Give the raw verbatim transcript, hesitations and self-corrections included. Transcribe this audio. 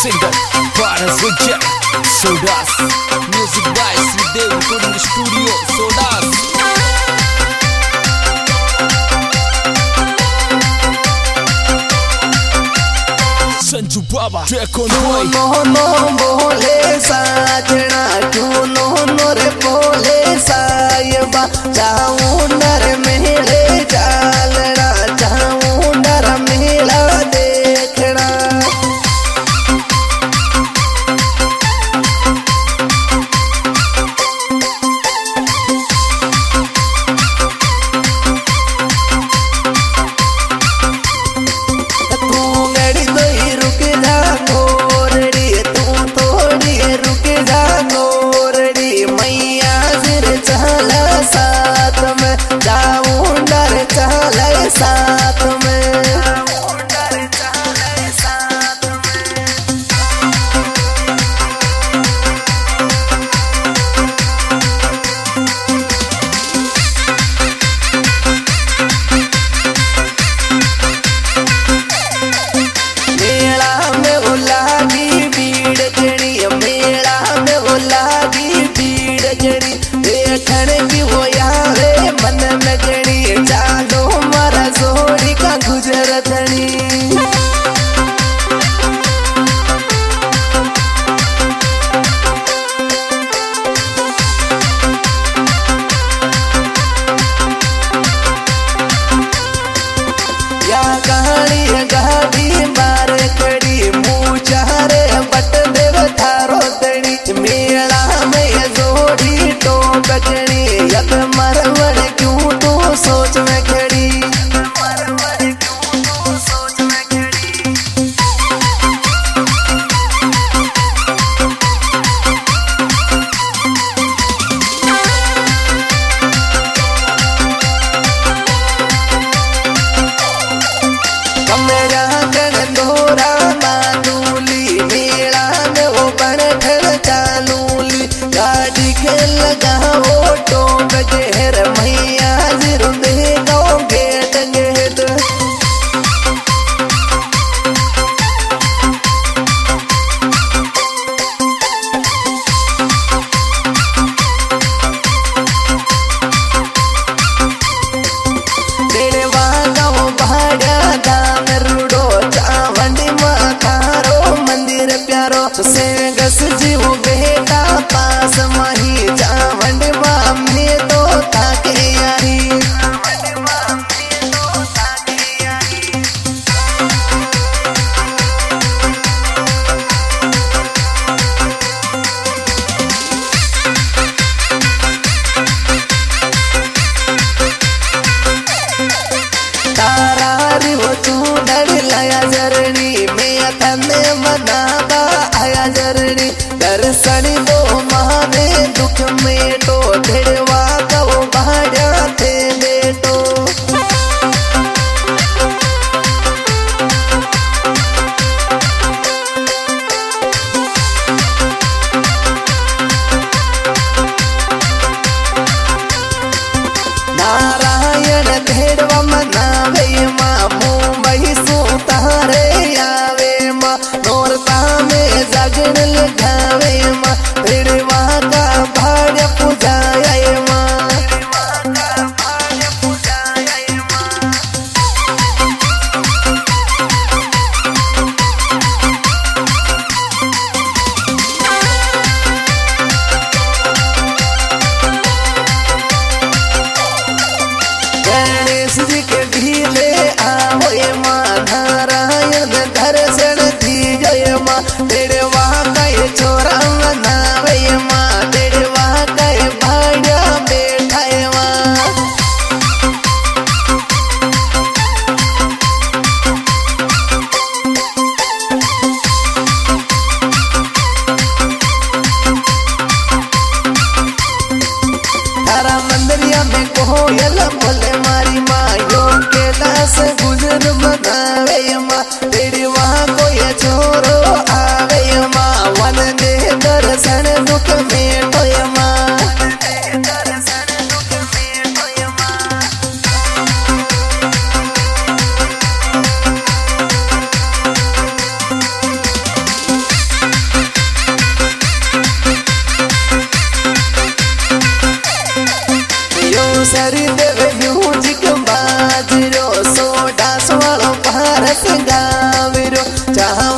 Singer Paras Reject Sodas Music by Sridev Recording Studio Sodas Sanju Baba Track on Boy No no बोले साजना क्यों no no रे बोले सायबा जाऊं नर मेरे जालना जाऊं नर मेला देखना साथ में मेला में वो लागी भीड़ जड़ी मेला में वो लागी भीड़ जड़ी देखने की वो यारे मन में जड़ी चालो मारा जोड़ी का गुजरतनी या कहानी गाड़ी मार कड़ी मुँह चारे बट देव थारो तड़ी मेला में जोड़ी तो बचनी यत मरवड़ क्यों तो सोच में खड़ी गाड़ी के लगा वो तो बजेर मैया जिरु दे गाँव गेट गेट तेरे गाँव भाड़ा दाम रूडो चावंडी माथारो मंदिर प्यारो से गस जीव बेटा पास मही चावंड मामी तो ताके यारी तारा री वो तू डर लाया जरनी मैं तने मनाबा आया जरनी दर्शन दो महाने दुख में तो ढेरवा का वो भाड़ा थे बेटो नारायण ढेरवा मनावे माँ मुंबई सु तारे आवे माँ नोरता जहाँ